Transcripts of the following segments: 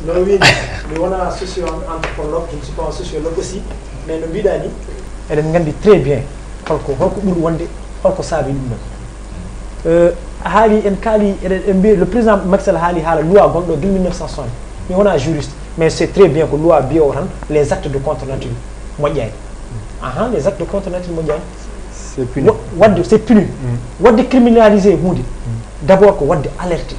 non oui mi wona socio-anthropologue je ne suis pas un sociologue aussi mais no mbiɗa ni eɗen gandi très bien holko ɓuri wonde holko saabi ɗum ɗon haali en kaali eɗen mbi le président Macky Sall haali haala loi gonɗo guil 1960 mi wona juriste mais c'est très bien ko loi biyo tan les actes de contre nature moƴƴani les actes de contre nature moƴƴani c'est puni wadde c'est puni wadde criminalisé hunde d'abord ko wadde alerté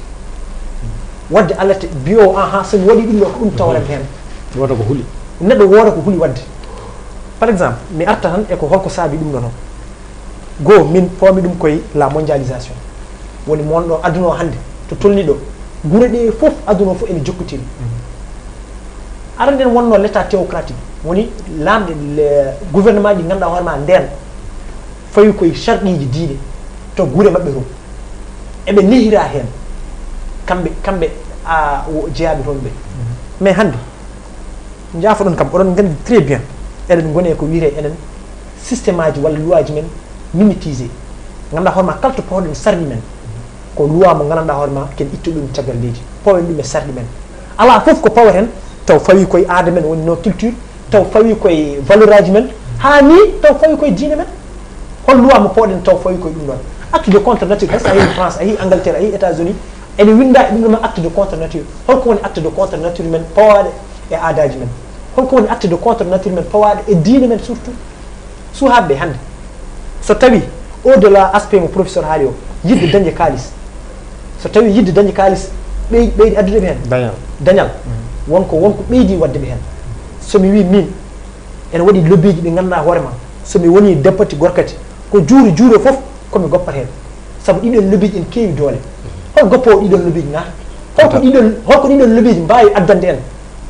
biyo somi waɗi ɗum ɗo ko ɗum tawrem hen woda ko huli neɗɗo woda ko huli wadde par exemple mi arta tan eko holko saabi ɗum ɗo noon goo min pawmi ɗum koye la mondialisation woni monɗo aduna o hannde to tolni ɗo gure ɗe fof aduna o fof ene jokkotiri aranden wonno l'état théocratique woni lamɗe gouvernement ji ganduɗa hoorema nden fawi koye charɗiji diine to gure mabɓe to eɓe nehira hen kamɓe jeeyaɓe toon ɓe mais hannde jaafo ɗon kam oɗon gandi très bien eɗen gone ko wiyete enen systéme aji walla loi ji men mimétisé ganduɗa hoorema kala to pawɗen sarɗi men ko loi mo ganduɗa hoorema ken ittu ɗum caggal leydi pawen ɗum e sarɗi men ala fof ko pawaten taw fawi koye aada men woni no culture taw fawi koye valeur aji men ha ni taw fawi koye diine men hol loi mo pawɗen taw fawi koye ɗum ɗon acte de contre nature hay so a yeehi France a yeehi Angleterre a yeehi États-Unis ene winda e ɗum ɗuma acte de contre nature holko woni acte de contre nature men pawaɗe e aadaji men holko woni acte de contre nature men pawaɗe e diine men surtout suhaɓe hannde so tawi au delà aspect mo professeur haali o yidde dañde kalis so tawi yidde dañde kalis ɓeydi addude ɓe hen dañal wonko ɓeydi wadde ɓe hen somi wi min ene waɗi lobby ji ɗi ganduɗa hoorema somi woni deppati gorkati ko juuro foof komi goppat hen saabu ɗiɗon lobby ji en keewi doole hol goppowo ɗiɗon lobby ji ngata holko ɗiɗon lobby ji mbawi addande en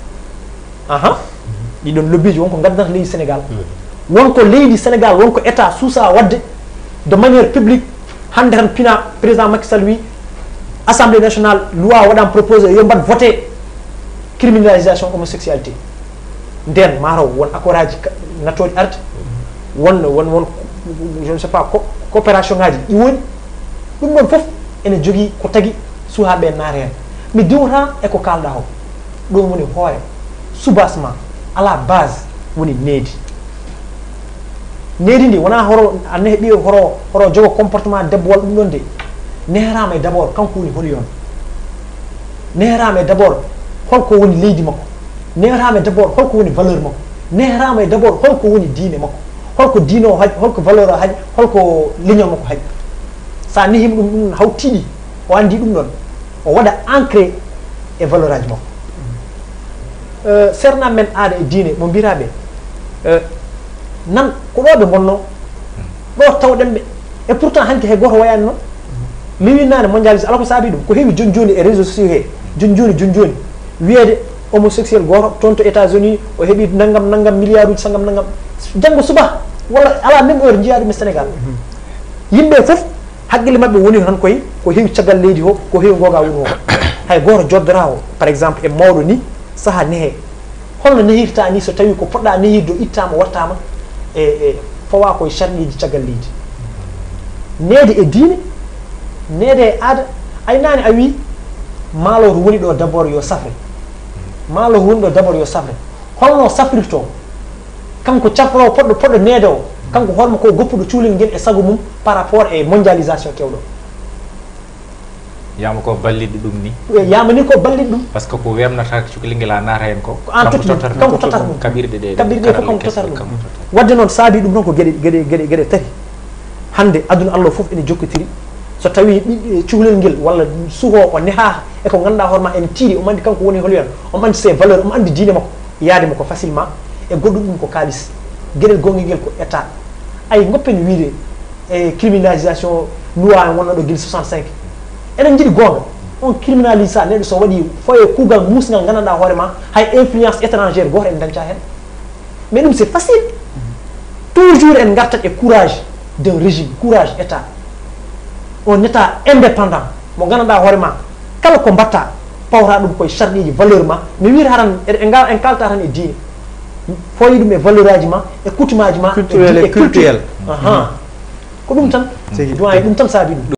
ɗiɗon lobby ji wonko gaddanta leydi Sénégal wonko leydi Sénégal wonko état suusa wadde de manière publique hande tan pina président Macky Sall wi assemblée nationale loi waɗan proposé yo mbat voté criminalisation homosexualité nden mataw won accord aji nattoɗi arde won je ne sais pas coopération ngaji ɗi woni ɗum ɗon foof ene jogui ko tagui suhaɓe naare hen mi diwata eko kalɗa o ɗum woni hoore soubassement à la base woni needi ndi wona horo a heeɓi horo jogo comportement debbo walla ɗum ɗon de nehrama e d' abord kanko woni holi yon nehrama e d' abord holko woni leydi makko nehrama e d' abord holko woni valeur makko nehrama e d' abord holko woni diine makko holko diine o haji holko valeur o haji holko leñol makko haji sa nehima ɗum haw tiiɗi o andi ɗum ɗon o waɗa ancré e valeur aji makko sernaɓe men aada e diine mo mbiraɓe nan ko ɗo ɓe gonno ɗo tawɗen ɓe et pourtant hanki hay goto wayani noon mi winnani mondialisé ala ko saabi ɗum ko heewi joni e réseaux sociaux he joni wiyede homosexuel goto toon to États-Unis o heeɓi naggam milliard uji sagam naggam janggo suba walla ala même heure jiiya ɗum e Sénégal yimɓe foof haqqille mabɓe woni tan koye ko heewi caggal leydi o ko heewi goga wuro o hay goto joddora o par exemple e mawɗo ni saaha nehe holno nehirta ni so tawi ko poɗɗa nehirde o ittama wattama e fawa koye charɗiji caggal leydi neede e diine neede e aada aynani a wi maaloto woni ɗo d' abord yo safre maaloto woni ɗo d' abord yo safre holno safrirto kanko cafrowo poɗɗo neede o kanko holmo ko goppuɗo cuulel ngel e sago mum par rapport e mondialisation kewɗo yama ko balliɗi ɗum ni yamani ko balliɗi ɗum par ce que ko wemnata cukalel ngel a naata hen ko kanko totata ɗum kaɓirɗe ɗe fof kanko totata ɗum wadde noon saabi ɗum noon ko gueɗe tati hande aduna Allah fof ene jokkotiri so tawi cukalel ngel walla suho o neha e ko ganduɗa hoorema ene tiiɗi omo andi kanko woni holiyon omo andi ses valeurs omo andi diine makko yaademo ko facilement e goɗɗum ɗum ko kalis gueɗel gonguel ngel ko état ay goppen wiide e criminalisation loi wonno ɗo guil 65 eɗen jiiɗi gonga on criminalise sa neɗɗo so waɗi foye kuugal musgal gandanɗa hoorema hay influence étrangère goto en dañca hen mais ɗum c'est facile toujours en gartat e courage d'un régime courage état on état indépendant mo gandanɗa hoorema kala ko mbatta pawta ɗum koye charɗiji valeur ma mi wiita tan en kalta tan e diine foyi ɗum e valeur aji ma e coutume aji ma culturel ko ɗum tan doyen ɗum tan saabi ɗum